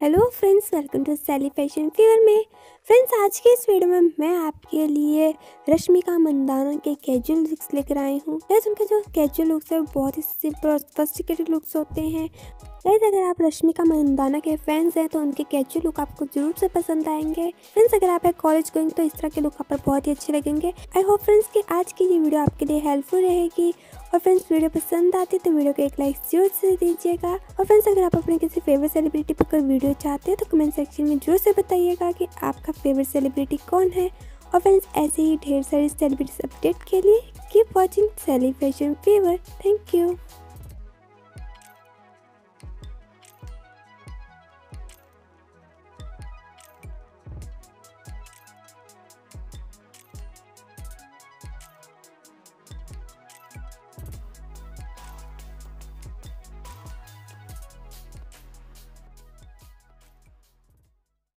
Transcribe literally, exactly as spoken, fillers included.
Hello friends, welcome to Sally fashion fever में। Friends, आज के इस वीडियो में मैं आपके लिए रश्मिका मंदाना के कैजुअल लुक्स लेकर आई हूँ। गाइस, उनके जो कैजुअल लुक्स है वो बहुत ही सिंपल और सोफिस्टिकेटेड लुक्स होते हैं। गाइस, अगर आप रश्मिका मंदाना के फैंस हैं तो उनके कैजुअल लुक आपको जरूर से पसंद आएंगे। फ्रेंड्स, अगर आप कॉलेज गोइंग तो इस तरह के लुक आप पर बहुत ही अच्छे लगेंगे। आई होप फ्रेंड्स कि आज की ये वीडियो आपके लिए हेल्पफुल रहेगी। और फ्रेंड्स, वीडियो पसंद आती है तो वीडियो को एक लाइक जरूर से दीजिएगा। और फ्रेंड्स, अगर आप अपने किसी फेवरेट सेलिब्रिटी पर कोई वीडियो चाहते हैं तो कमेंट सेक्शन में जरूर से बताइएगा कि आपका फेवरेट सेलिब्रिटी कौन है। और फ्रेंड्स, ऐसे ही ढेर सारी सेलिब्रिटी अपडेट के लिए keep watching Sally fashion fever. Thank you.